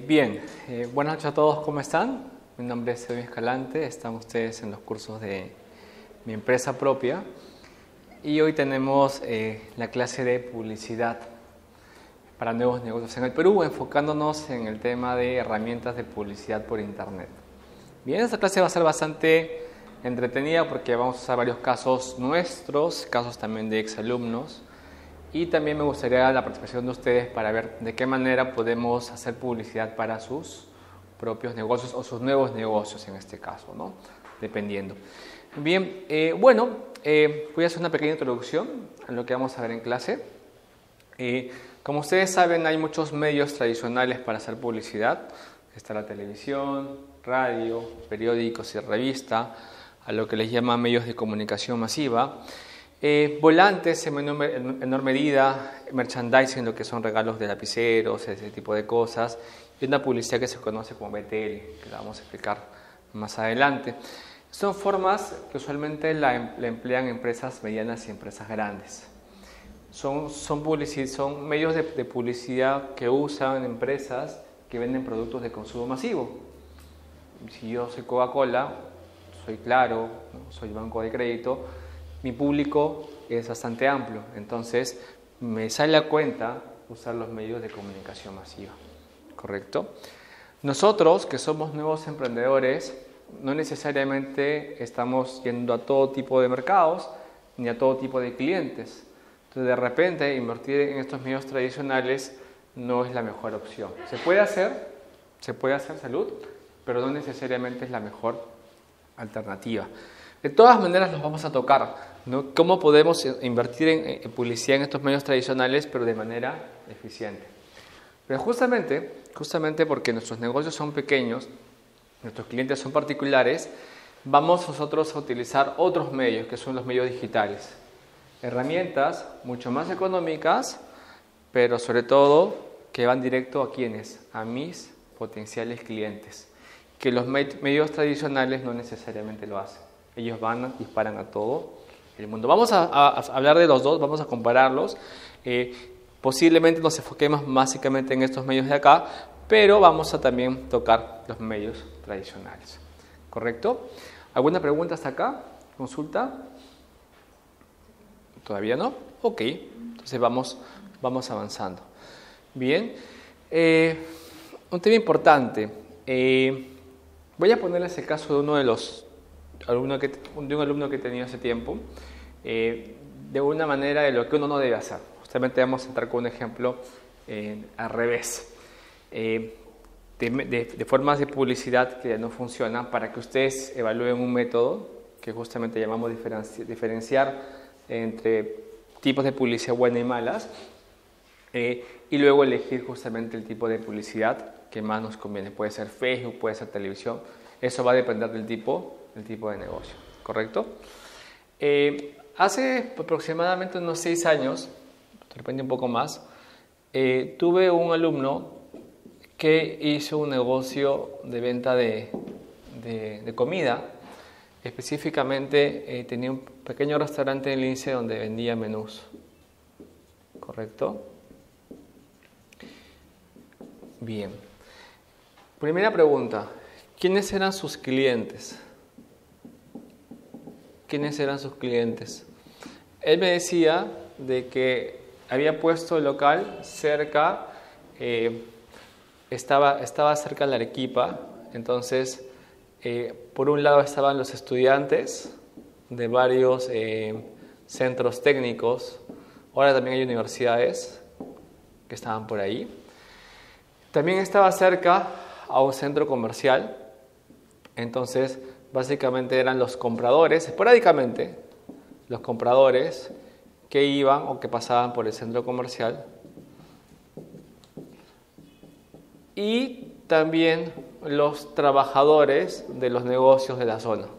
Buenas noches a todos, ¿cómo están? Mi nombre es Edwin Escalante, están ustedes en los cursos de mi empresa propia y hoy tenemos la clase de publicidad para nuevos negocios en el Perú, enfocándonos en el tema de herramientas de publicidad por internet. Bien, esta clase va a ser bastante entretenida porque vamos a usar varios casos nuestros, casos también de exalumnos. Y también me gustaría la participación de ustedes para ver de qué manera podemos hacer publicidad para sus propios negocios o sus nuevos negocios en este caso, ¿no? Dependiendo. Bien, voy a hacer una pequeña introducción a lo que vamos a ver en clase. Como ustedes saben, hay muchos medios tradicionales para hacer publicidad. Está la televisión, radio, periódicos y revista, a lo que les llaman medios de comunicación masiva. Volantes en menor medida, merchandising, lo que son regalos de lapiceros, ese tipo de cosas, y una publicidad que se conoce como BTL, que la vamos a explicar más adelante. Son formas que usualmente la emplean empresas medianas y empresas grandes. Son medios de publicidad que usan empresas que venden productos de consumo masivo. Si yo soy Coca-Cola, soy Claro, ¿no? Soy Banco de Crédito, mi público es bastante amplio, entonces me sale a cuenta usar los medios de comunicación masiva, ¿correcto? Nosotros, que somos nuevos emprendedores, no necesariamente estamos yendo a todo tipo de mercados ni a todo tipo de clientes. Entonces, de repente, invertir en estos medios tradicionales no es la mejor opción. Se puede hacer salud, pero no necesariamente es la mejor alternativa. De todas maneras los vamos a tocar, ¿no? Cómo podemos invertir en publicidad en estos medios tradicionales, pero de manera eficiente. Pero justamente porque nuestros negocios son pequeños, nuestros clientes son particulares, vamos nosotros a utilizar otros medios, que son los medios digitales. Herramientas mucho más económicas, pero sobre todo que van directo a ¿quiénes? A mis potenciales clientes, que los medios tradicionales no necesariamente lo hacen. Ellos disparan a todo el mundo. Vamos a hablar de los dos, vamos a compararlos. Posiblemente nos enfoquemos básicamente en estos medios de acá, pero vamos a también tocar los medios tradicionales. ¿Correcto? ¿Alguna pregunta hasta acá? ¿Consulta? ¿Todavía no? Ok, entonces vamos avanzando. Bien, un tema importante. Voy a ponerles el caso de un alumno que he tenido hace tiempo, de una manera de lo que uno no debe hacer. Justamente vamos a entrar con un ejemplo al revés, de formas de publicidad que no funcionan, para que ustedes evalúen un método que justamente llamamos diferenciar entre tipos de publicidad buenas y malas, y luego elegir justamente el tipo de publicidad que más nos conviene. Puede ser Facebook, puede ser televisión, eso va a depender del tipo de negocio, ¿correcto? Hace aproximadamente unos 6 años, de repente un poco más, tuve un alumno que hizo un negocio de venta de comida. Específicamente tenía un pequeño restaurante en Lince donde vendía menús, ¿correcto? Bien. Primera pregunta, ¿quiénes eran sus clientes? ¿Quiénes eran sus clientes? Él me decía de que había puesto el local cerca, estaba cerca de la Arequipa, entonces por un lado estaban los estudiantes de varios centros técnicos, ahora también hay universidades que estaban por ahí. También estaba cerca a un centro comercial, entonces básicamente eran los compradores, esporádicamente, los compradores que iban o que pasaban por el centro comercial, y también los trabajadores de los negocios de la zona.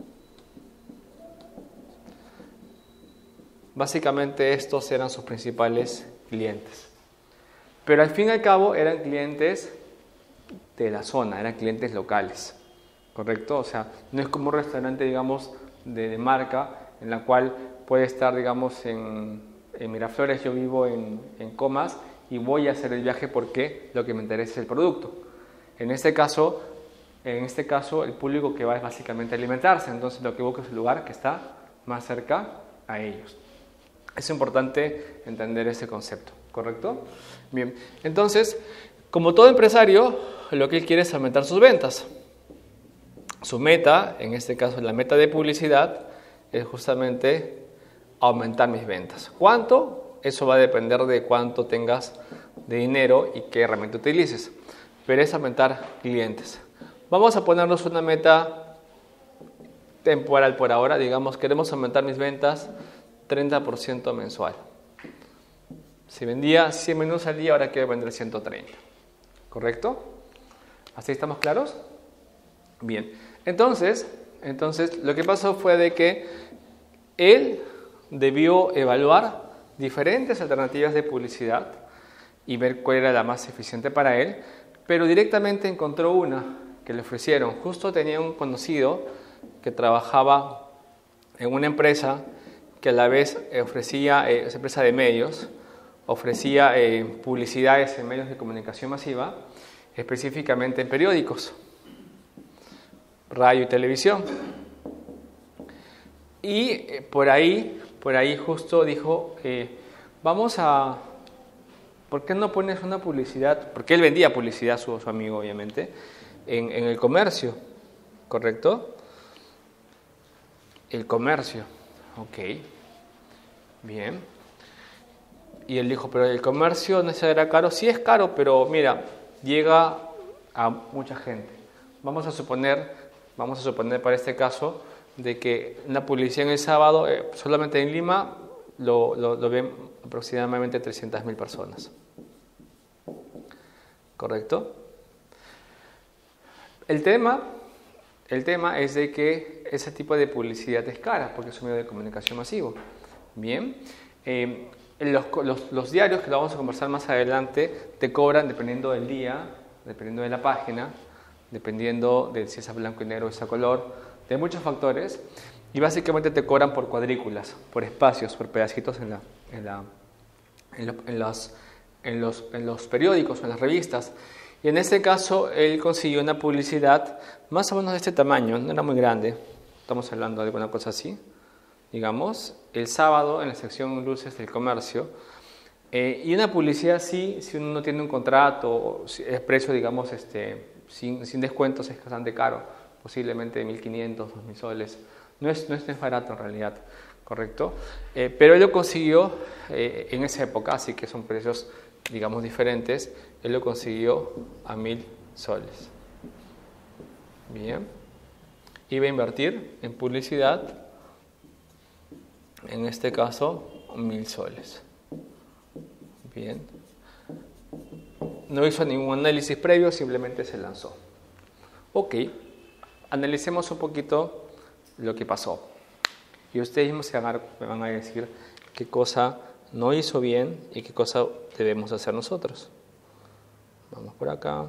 Básicamente estos eran sus principales clientes. Pero al fin y al cabo eran clientes de la zona, eran clientes locales. ¿Correcto? O sea, no es como un restaurante, digamos, de marca, en la cual puede estar, digamos, en Miraflores, yo vivo en Comas y voy a hacer el viaje porque lo que me interesa es el producto. En este caso, el público que va es básicamente alimentarse, entonces lo que busca es el lugar que está más cerca a ellos. Es importante entender ese concepto, ¿correcto? Bien, entonces, como todo empresario, lo que él quiere es aumentar sus ventas. Su meta, en este caso la meta de publicidad, es justamente aumentar mis ventas. ¿Cuánto? Eso va a depender de cuánto tengas de dinero y qué herramienta utilices, pero es aumentar clientes. Vamos a ponernos una meta temporal por ahora, digamos, queremos aumentar mis ventas 30% mensual. Si vendía 100 menús al día, ahora quiero vender 130. ¿Correcto? ¿Así estamos claros? Bien. Entonces, lo que pasó fue de que él debió evaluar diferentes alternativas de publicidad y ver cuál era la más eficiente para él, pero directamente encontró una que le ofrecieron. Justo tenía un conocido que trabajaba en una empresa que a la vez ofrecía, esa empresa de medios, ofrecía publicidades en medios de comunicación masiva, específicamente en periódicos, radio y televisión. Y por ahí justo dijo, ¿por qué no pones una publicidad? Porque él vendía publicidad, su amigo obviamente, en el comercio, ¿correcto? El comercio, ok, bien. Y él dijo, pero el comercio no será caro. Sí es caro, pero mira, llega a mucha gente. Vamos a suponer para este caso de que una publicidad en el sábado, solamente en Lima, lo ven aproximadamente 300.000 personas. ¿Correcto? El tema es de que ese tipo de publicidad es cara, porque es un medio de comunicación masivo. Bien. Los diarios, que lo vamos a conversar más adelante, te cobran dependiendo del día, dependiendo de la página, dependiendo de si es a blanco y negro o es a color, de muchos factores, y básicamente te cobran por cuadrículas, por espacios, por pedacitos en los periódicos o en las revistas. Y en este caso él consiguió una publicidad más o menos de este tamaño, no era muy grande, estamos hablando de alguna cosa así, digamos, el sábado en la sección luces del comercio, y una publicidad así, si uno no tiene un contrato, es precio, digamos, sin descuentos, es bastante caro, posiblemente 1.500, 2.000 soles, no es barato en realidad, ¿correcto? Pero él lo consiguió en esa época, así que son precios, digamos, diferentes, él lo consiguió a 1.000 soles. Bien, iba a invertir en publicidad, en este caso, 1.000 soles. Bien. No hizo ningún análisis previo, simplemente se lanzó. Ok, analicemos un poquito lo que pasó. Y ustedes mismos me van a decir qué cosa no hizo bien y qué cosa debemos hacer nosotros. Vamos por acá.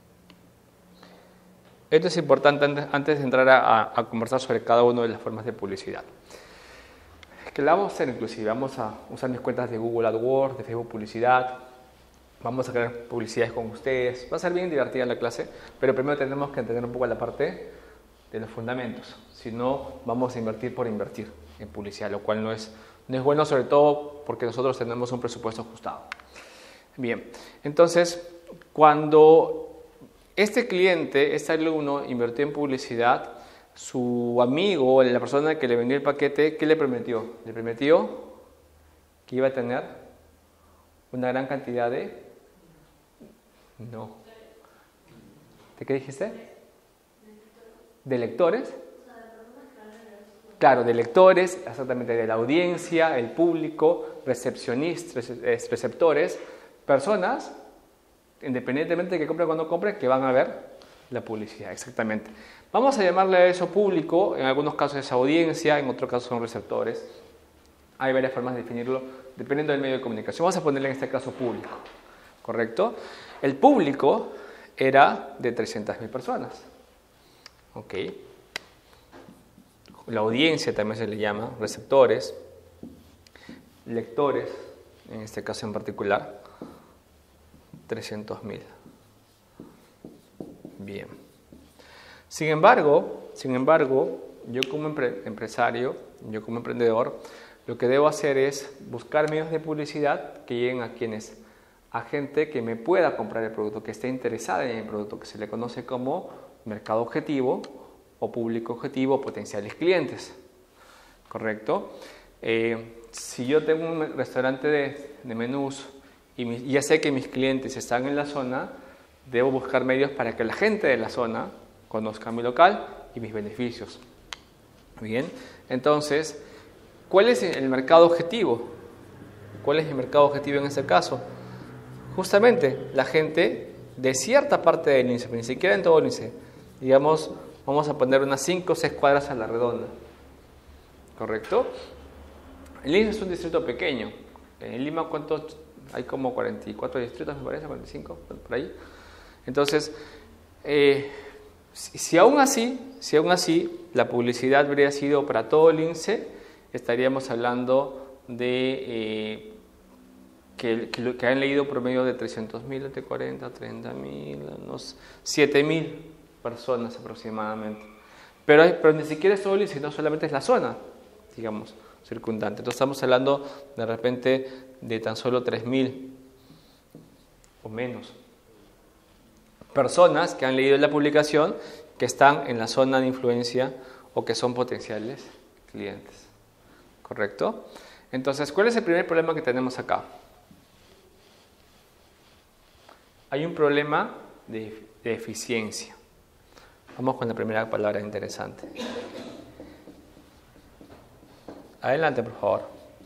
Esto es importante antes de entrar a conversar sobre cada una de las formas de publicidad. Que la vamos a hacer inclusive, vamos a usar mis cuentas de Google AdWords, de Facebook Publicidad, vamos a crear publicidades con ustedes, va a ser bien divertida la clase, pero primero tenemos que entender un poco la parte de los fundamentos, si no vamos a invertir por invertir en publicidad, lo cual no es bueno, sobre todo porque nosotros tenemos un presupuesto ajustado. Bien, entonces cuando este cliente, este alumno invirtió en publicidad, su amigo, la persona que le vendió el paquete, ¿qué le prometió? Le prometió que iba a tener una gran cantidad de... No. ¿De qué dijiste? ¿De lectores? Claro, de lectores, exactamente, de la audiencia, el público, recepcionistas, receptores, personas, independientemente de que compren o no compren, que van a ver la publicidad, exactamente. Vamos a llamarle a eso público, en algunos casos es audiencia, en otros casos son receptores. Hay varias formas de definirlo, dependiendo del medio de comunicación. Vamos a ponerle en este caso público, ¿correcto? El público era de 300.000 personas. Ok. La audiencia también se le llama, receptores, lectores, en este caso en particular, 300.000. Bien. Sin embargo, yo como empresario, yo como emprendedor, lo que debo hacer es buscar medios de publicidad que lleguen a quienes, a gente que me pueda comprar el producto, que esté interesada en el producto, que se le conoce como mercado objetivo o público objetivo o potenciales clientes. ¿Correcto? Si yo tengo un restaurante de menús y ya sé que mis clientes están en la zona, debo buscar medios para que la gente de la zona conozca mi local y mis beneficios. Bien, entonces, ¿cuál es el mercado objetivo? ¿Cuál es el mercado objetivo en este caso? Justamente la gente de cierta parte del INSE, ni siquiera en todo el INSE. Digamos, vamos a poner unas 5 o 6 cuadras a la redonda. ¿Correcto? El INSE es un distrito pequeño. En Lima, ¿cuántos? Hay como 44 distritos, me parece, 45, por ahí. Entonces, si aún así la publicidad habría sido para todo el INSE, estaríamos hablando de que han leído promedio de 300.000 entre 40, 30.000, unos 7.000 personas aproximadamente. Pero ni siquiera es todo el INSE, no solamente es la zona, digamos, circundante. Entonces estamos hablando de repente de tan solo 3.000 o menos personas que han leído la publicación, que están en la zona de influencia o que son potenciales clientes. ¿Correcto? Entonces, ¿cuál es el primer problema que tenemos acá? Hay un problema de eficiencia. Vamos con la primera palabra interesante. Adelante, por favor.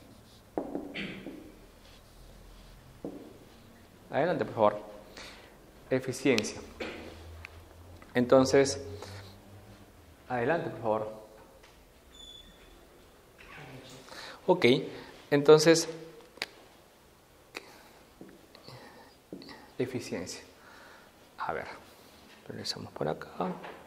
Adelante, por favor. Eficiencia. Entonces, adelante, por favor. Ok, entonces, eficiencia. A ver, regresamos por acá.